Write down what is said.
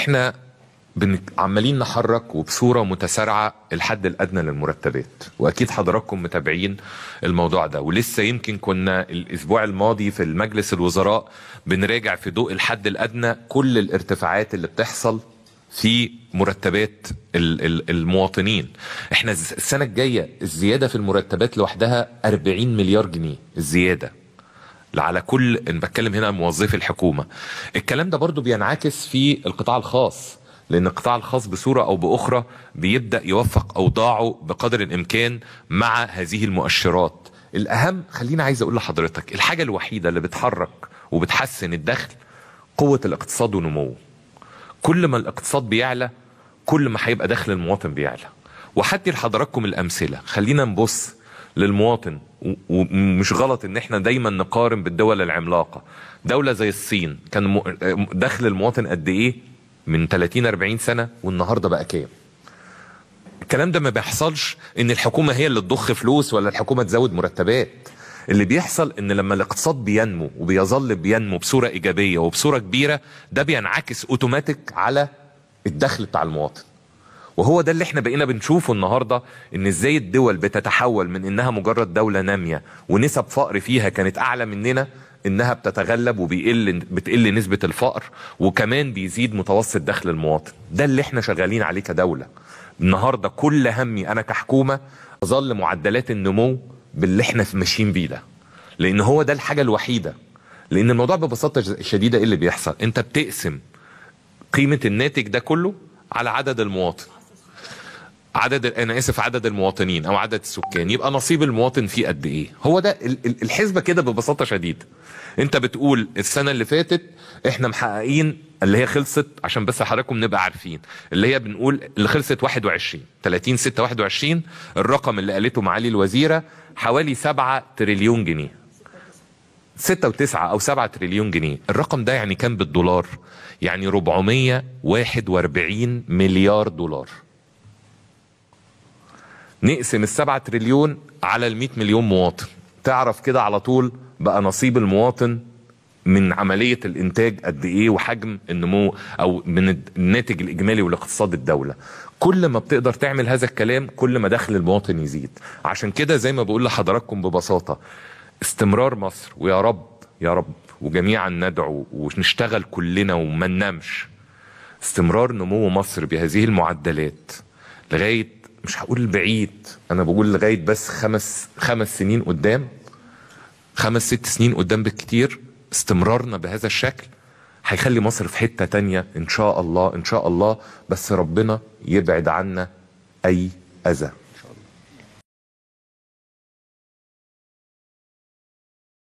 احنا عمالين نحرك وبصورة متسارعة الحد الأدنى للمرتبات، وأكيد حضراتكم متابعين الموضوع ده. ولسه يمكن كنا الأسبوع الماضي في المجلس الوزراء بنراجع في ضوء الحد الأدنى كل الارتفاعات اللي بتحصل في مرتبات المواطنين. احنا السنة الجاية الزيادة في المرتبات لوحدها 40 مليار جنيه الزيادة على كل، بتكلم هنا عن موظفي الحكومة. الكلام ده برضو بينعكس في القطاع الخاص، لأن القطاع الخاص بصورة أو بأخرى بيبدأ يوفق أوضاعه بقدر الإمكان مع هذه المؤشرات. الأهم، خلينا عايز أقول لحضرتك، الحاجة الوحيدة اللي بتحرك وبتحسن الدخل قوة الاقتصاد ونموه. كل ما الاقتصاد بيعلى كل ما هيبقى دخل المواطن بيعلى. وحتى لحضراتكم الأمثلة، خلينا نبص للمواطن، ومش غلط ان احنا دايما نقارن بالدول العملاقة. دولة زي الصين كان دخل المواطن قد ايه من 30-40 سنة، والنهاردة بقى كام؟ الكلام ده ما بيحصلش ان الحكومة هي اللي تضخ فلوس ولا الحكومة تزود مرتبات. اللي بيحصل ان لما الاقتصاد بينمو وبيظل بينمو بصورة ايجابية وبصورة كبيرة، ده بينعكس اوتوماتيك على الدخل بتاع المواطن. وهو ده اللي احنا بقينا بنشوفه النهاردة، ان ازاي الدول بتتحول من انها مجرد دولة نامية ونسب فقر فيها كانت اعلى مننا، انها بتتغلب بتقل نسبة الفقر، وكمان بيزيد متوسط دخل المواطن. ده اللي احنا شغالين عليه كدولة. النهاردة كل همي انا كحكومة اظل معدلات النمو باللي احنا ماشيين بيه ده، لان هو ده الحاجة الوحيدة. لان الموضوع ببساطة شديدة ايه اللي بيحصل؟ انت بتقسم قيمة الناتج ده كله على عدد المواطن، عدد المواطنين او عدد السكان، يبقى نصيب المواطن فيه قد ايه. هو ده الحسبة كده ببساطة شديدة. انت بتقول السنة اللي فاتت احنا محققين اللي هي خلصت، عشان بس حضراتكم نبقى عارفين، اللي هي بنقول اللي خلصت 21 30/6/21، الرقم اللي قالته معالي الوزيرة حوالي 7 تريليون جنيه، 6 و9 او 7 تريليون جنيه. الرقم ده يعني كام بالدولار؟ يعني 441 مليار دولار. نقسم ال7 تريليون على ال100 مليون مواطن، تعرف كده على طول بقى نصيب المواطن من عملية الانتاج قد ايه، وحجم النمو او من الناتج الاجمالي والاقتصاد الدولة. كل ما بتقدر تعمل هذا الكلام كل ما دخل المواطن يزيد. عشان كده زي ما بقول لحضراتكم ببساطة، استمرار مصر، ويا رب يا رب وجميعا ندعو ونشتغل كلنا وما ننامش، استمرار نمو مصر بهذه المعدلات لغاية، مش هقول بعيد، انا بقول لغاية بس 5 سنين قدام، 5-6 سنين قدام بالكتير. استمرارنا بهذا الشكل هيخلي مصر في حتة تانية ان شاء الله ان شاء الله، بس ربنا يبعد عنا اي اذى.